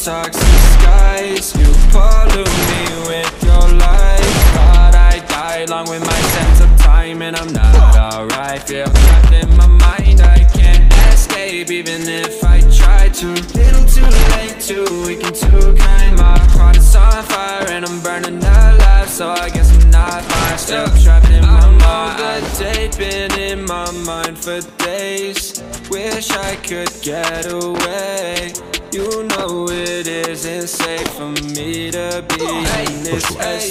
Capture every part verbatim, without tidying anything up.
toxic skies. You pollute me with your lies. Thought I'd die along with my sense of time, and I'm not alright. Feel trapped in my mind, I can't escape even if I try to. Little too late, too weak and too kind. My heart is on fire and I'm burning alive, so I guess I'm not fine. Still trapped in my mind. The date been in my mind for days. Wish I could get away. You know it isn't safe for me to be in this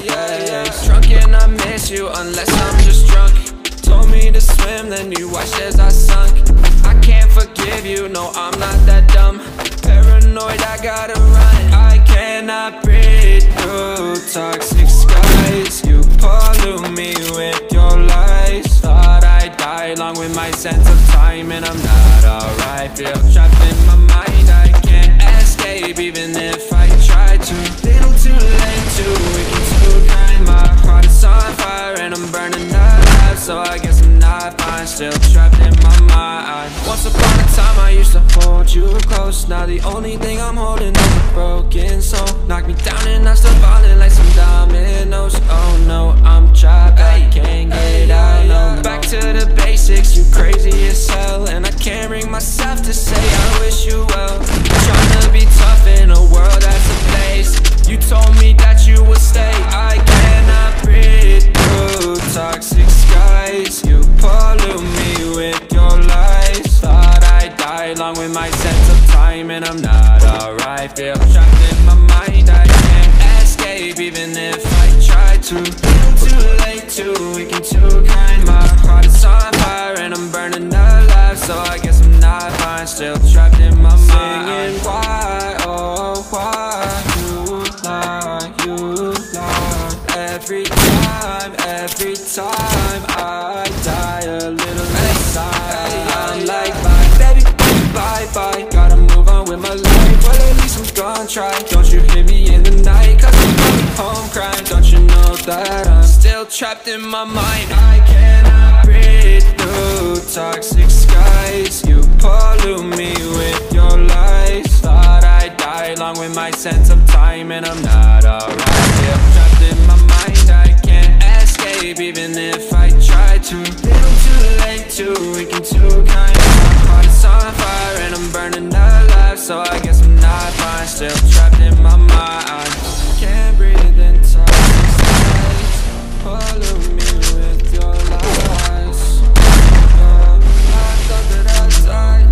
space. Drunk and I miss you unless I'm just drunk. Told me to swim, then you watched as I sunk. I can't forgive you, no I'm not that dumb. Paranoid, I gotta run. I cannot breathe through toxic skies. You pollute me with your lies. Thought I'd die along with my sense of time, and I'm not alright. Feel trapped in my mind, I can't escape even if I try to. Little too late, too weak and too kind. My heart is on fire and I'm burning alive, so I guess I'm not fine. Still trapped in my mind. Once upon a time I used to hold you close. Now the only thing I'm holding is a broken soul. Knock me down and I'm still falling like some dominoes. Oh no, I'm trapped, I can't get out, no. Back to the basics, you crazy as hell, and I can't bring myself to say I wish you well. Trying to be tough in a world that's a place. You told me that you would stay. I cannot breathe through toxic skies. You pollute me with your lies. Thought I'd die along with my sense of time, and I'm not alright. Feel trapped in my mind, I can't escape even if I try to. Little too late, too weak and too kind. My heart is on fire and I'm burning alive, so I guess I'm not fine. Still trapped in my mind. Singing why, oh why you lie, you lie. Every time, every time I die a little inside. I'm like bye, baby, bye bye. Gotta move on with my life, well at least I'm gonna try. Don't you hit me in the night, cause I'm coming home crying. Don't you know that I'm still trapped in my mind. I cannot breathe through toxic skies. You pollute me with your lies. Thought I'd die along with my sense of time, and I'm not alright. Feel trapped in my mind, I can't escape even if I try to. Little too late, too weak and too kind. My heart is on fire and I'm burning alive, so I guess I'm not fine. Still trapped in my mind. Can't breathe in toxic skies. Pollute me with your lies. Oh, I thought that I'd die.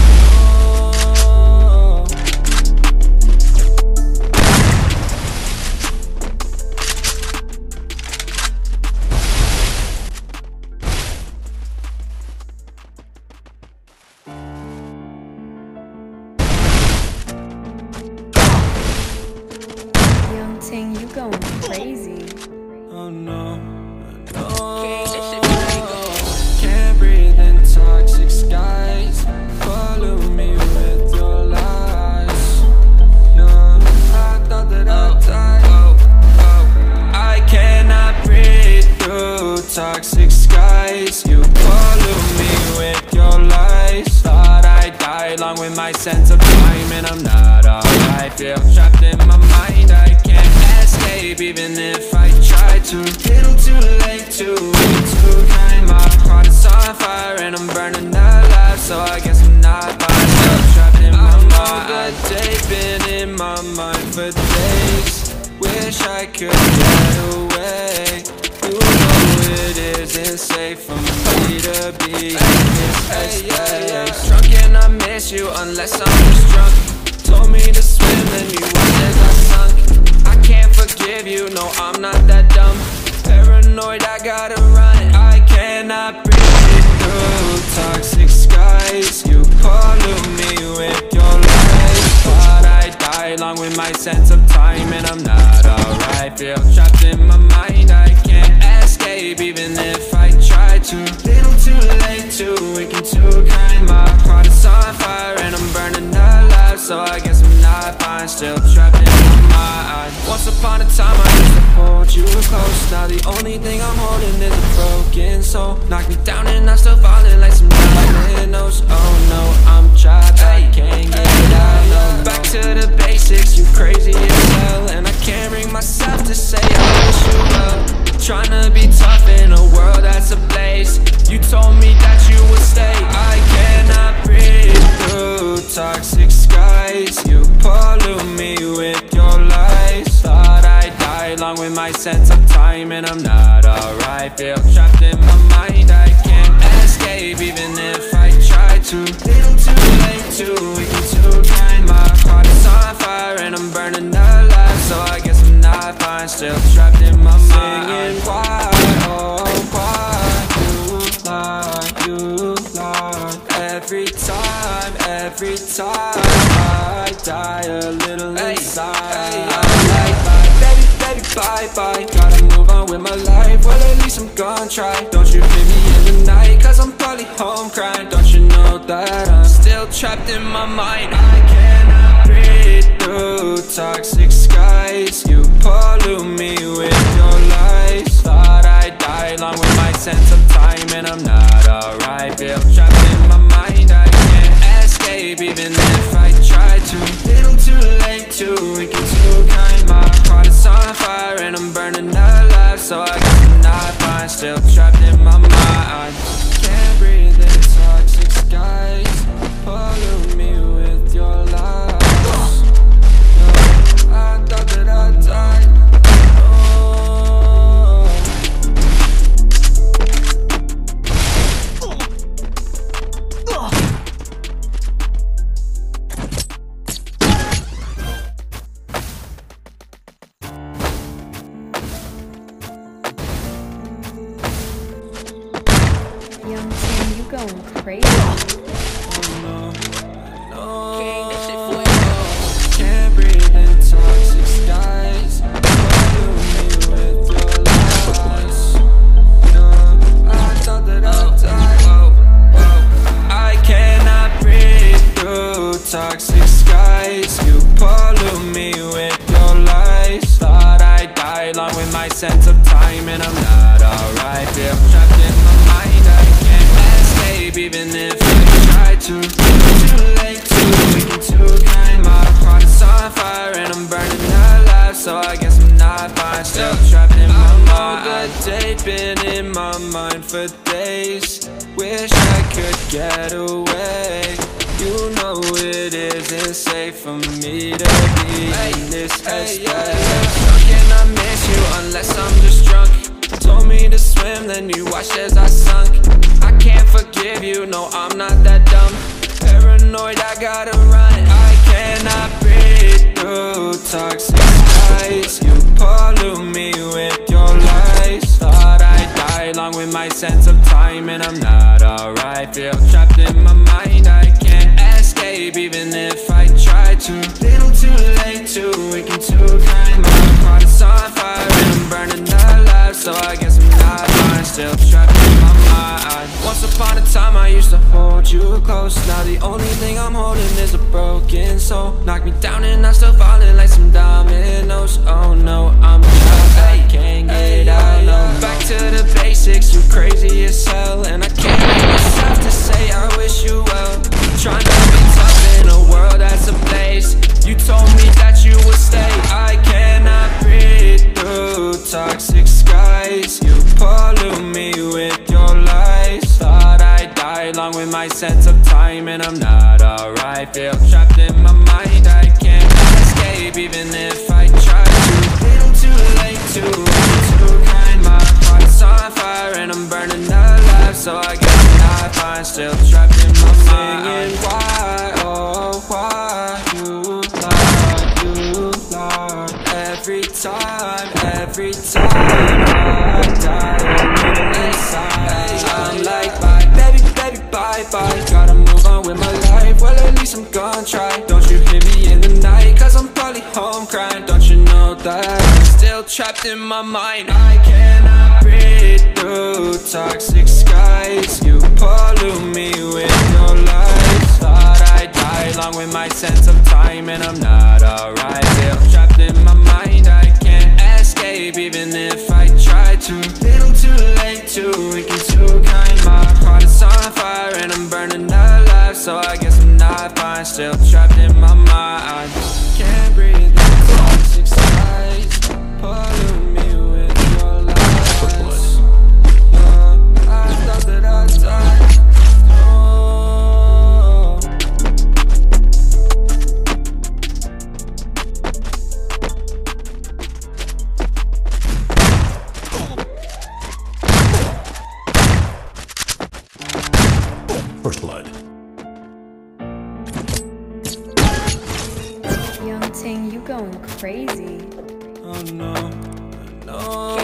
Young Ting, you going crazy. Oh no, no. Can't breathe in toxic skies. Pollute me with your lies. Yeah, I thought that I'd die. Oh, oh. I cannot breathe through toxic skies. You pollute me with your lies. Thought I'd die along with my sense of time, and I'm not alright. Feel trapped in my mind, I can't escape even if I try to. Little too late, too weak, too kind. My heart is on fire and I'm burning alive, so I guess I'm not fine. Still trapped in my mind. The day's been in my mind for days. Wish I could get away. You know it isn't safe for me to be in this space. Drunk and I miss you unless I'm just drunk. Told me to swim, then you watched as I sunk. I can't forgive you, no I'm not that dumb. Paranoid, I gotta run. I cannot breathe through toxic skies. You pollute me with your lies. Thought I'd die along with my sense of time, and I'm not alright. Feel trapped in my mind, I can't escape even if I try to. Little too late, too weak and too kind. My heart is on fire and I'm burning alive, so I guess I'm not fine. Still trapped in my mind. Once upon a time I used to hold you close. Now the only thing I'm holding is a broken soul. Knock me down and I'm still falling like some dominoes. Oh no, I'm trapped, I can't get out, no. Back to the basics, skies. You pollute me with your lies. Thought I'd die along with my sense of time, and I'm not alright. Feel trapped in my mind, I can't escape even if I try to. Little too late, too weak and too kind. My heart is on fire and I'm burning alive, so I guess I'm not fine. Still trapped in my mind. Singing why, oh why you lie, you lie. Every time, every time I die a little inside. Hey, hey, I'm like bye, baby, baby, bye, bye. Gotta move on with my life, well at least I'm gonna try. Don't you leave me in the night, cause I'm probably home crying. Don't you know that I'm still trapped in my mind? I cannot breathe through toxic skies. You pollute me with your lies. Thought I'd die along with my sense of time, and I'm not alright. Feel trapped in my mind, I can't escape even if I try to. Little too late, too weak and too kind. My heart is on fire and I'm burning alive, so I guess I'm not fine. Still trapped in my mind. Can't breathe in toxic skies. Pollute me with your lies. I thought that I died. Young Ting, you going crazy. Oh no, no. King, this shit for you. Can't breathe in toxic skies. Pollute me with your lies. No, I thought that I died. Whoa, whoa. I cannot breathe through toxic skies. You pollute me with your lies. Thought I'd die along with my sense of time, and I'm not alright. Feel trapped in my mind, I can't escape even if I try to. Too late, too weak and too kind. My heart is on fire and I'm burning alive, so I guess I'm not fine. Still trapped in my mind. The date been in my mind for days. Wish I could get away. You know it isn't safe for me to be in this headspace. How can I miss you unless I'm just drunk? Told me to swim, then you watched as I sunk. I can't forgive you, no I'm not that dumb. Paranoid, I gotta run. I cannot breathe through toxic skies. You pollute me with your lies. Thought I'd die along with my sense of time, and I'm not alright. Feel trapped in my mind, I can't escape even if I try to. Little too late, too weak and too kind. My heart is on fire and I'm burning alive, so I guess I'm not fine. Still trapped in my mind. Once upon a time I used to hold you close. Now the only thing I'm holding is a broken soul. Knock me down and I'm still falling like some dominoes. Oh no, I'm trapped, I can't get out, no. Back to the basics, you crazy as hell, and I can't make myself to say I wish you well. Trying to be tough in a world that's ablaze. You told me that you would stay. I cannot breathe through toxic skies. You pollute me with your lies. Thought I'd die along with my sense of time, and I'm not alright. Feel trapped in my mind, I can't escape even if I try to. Little too late, too too kind. My heart is on fire and I'm burning alive, so I guess I'm not fine. Still trapped in my mind. Singing why, oh why you lie, you lie. Every time, every time I die a little inside. I'm like bye, baby, baby, bye, bye. Gotta move on with my life, well at least I'm gonna try. Don't you hear me in the night, cause I'm probably home crying. Don't you know that I'm still trapped in my mind? I cannot breathe through toxic skies. You pollute me with your lies. Thought I'd die along with my sense of time, and I'm not alright. Feel trapped in my mind, I can't escape even if I try to. Little too late, too weak and too kind. My heart is on fire and I'm burning alive, so I guess I'm not fine. Still trapped in my mind. Can't breathe in toxic skies. Pollute me with your lies. uh, I thought that I died. Oh. going crazy. Oh no, no.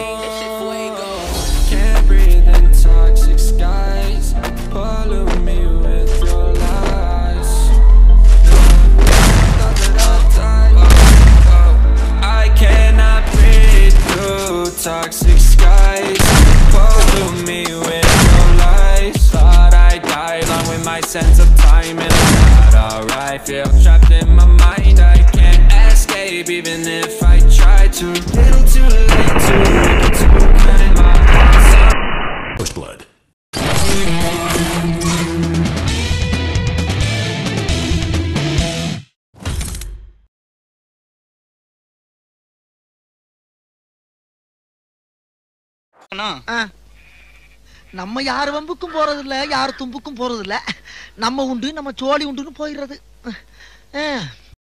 Can't breathe in toxic skies. Pollute me with your lies. I cannot breathe through toxic skies. Pollute me with your lies. Thought I died along with my sense of time, and I'm not alright. Feel trapped in my mind. I can't escape even if I try to. Little too late to make it to find my heart. First blood. நம்ம யார் வம்புக்கும் போறது இல்ல, யார் தும்புக்கும் போறது இல்ல. நம்ம உண்டு நம்ம சோழி உண்டுன்னு போயிடுறது.